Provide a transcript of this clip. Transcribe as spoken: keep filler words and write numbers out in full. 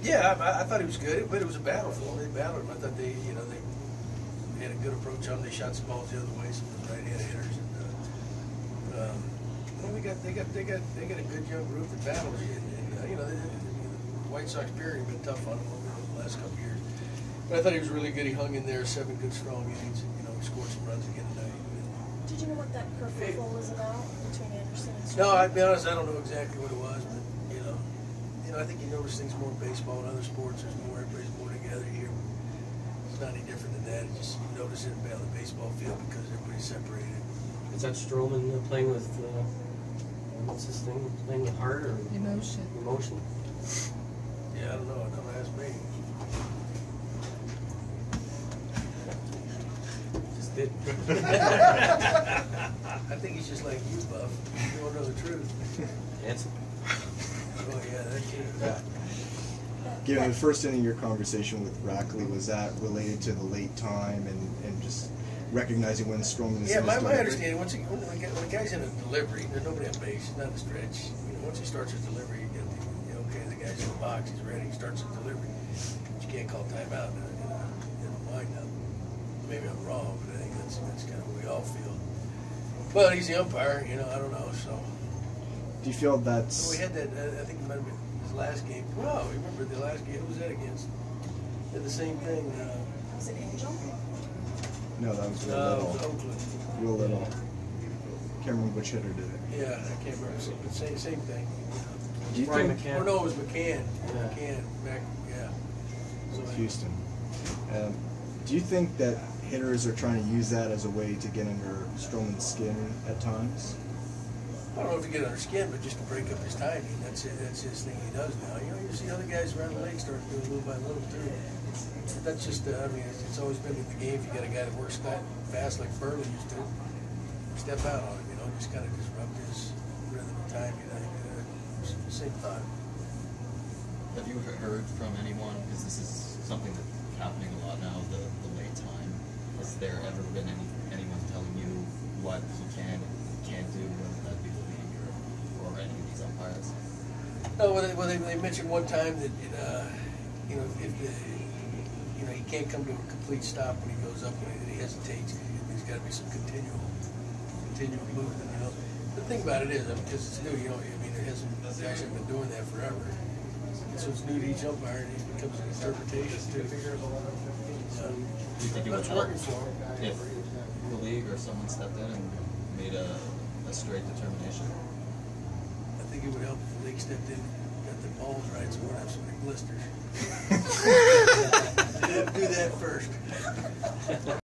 Yeah, I, I thought he was good, but it was a battle for them. They battled him. I thought they, you know, they, they had a good approach on them. They shot some balls the other way, some of the right-hand hitters. And, uh, um, well, we got, they got, they got, they got a good young group that battles you. And, and uh, you know, they, the White Sox period had been tough on them over the last couple of years. But I thought he was really good. He hung in there, seven good strong innings, and you know, he scored some runs again tonight. Did you know what that kerfuffle was about between Anderson and Stroman? No, I'll be honest, I don't know exactly what it was, but you know, you know, I think you notice things more in baseball and other sports. There's more, everybody's more together here. It's not any different than that. It's just you notice it on the baseball field because everybody's separated. Is that Stroman uh, playing with uh, what's this thing? Playing with heart or Emotion. Emotion. Yeah, I don't know. Don't ask me. Just did. I think he's just like you, Buff. You don't know the truth. Handsome. Oh yeah, that too. Yeah. Given the first inning of your conversation with Rackley, was that related to the late time and, and just recognizing when Stroman is Yeah, in my, his my delivery? understanding, once he, when, the guy, when the guy's in a delivery, there's nobody on base, he's not in a stretch. You know, once he starts his delivery, you get the, you know, okay, the guy's in the box, he's ready, he starts his delivery. But you can't call timeout in, in, in a windup. Maybe I'm wrong, but I think that's, that's kind of what we all feel. But he's the umpire, you know, I don't know, so. Do you feel that's... So we had that, uh, I think it might have been his last game. Wow, remember the last game, who was that against? Did the same thing. Uh, Was it Angel? No, that was real uh, little. it was Oakland. Real little. Can't remember which hitter did it. Yeah, I can't remember, but same, same thing. Do you Brian think... McCann. Or no, it was McCann. Yeah. McCann, back, yeah. So, Houston. Um, do you think that hitters are trying to use that as a way to get under Stroman's skin at times? I don't know if you get under skin, but just to break up his timing. That's it. That's his thing he does now. You know, you see other guys around the league start doing little by little too. That's just, uh, I mean, it's, it's always been with the game. If you got a guy that works that fast like Burley used to, step out on him. You know, just kind of disrupt his rhythm of timing. I think uh, same thought. Have you heard from anyone, because this is something that's happening a lot now, the, the late time, has there ever been any anyone telling you what he can and can't do, whether that be the league or, or any of these umpires? No, well, they, well, they, they mentioned one time that, uh, you know, if the, you know, he can't come to a complete stop when he goes up, and he hesitates. There's got to be some continual, continual movement, you know. The thing about it is, I mean, because it's new, you know, I mean, it hasn't, they actually been doing that forever. So it's new to each umpire, and it becomes an interpretation too. So, Do you think it but would it's help working for him. if the league or someone stepped in and made a, a straight determination? I think it would help if the league stepped in, got the balls right, so we don't have so many blisters. Do that first.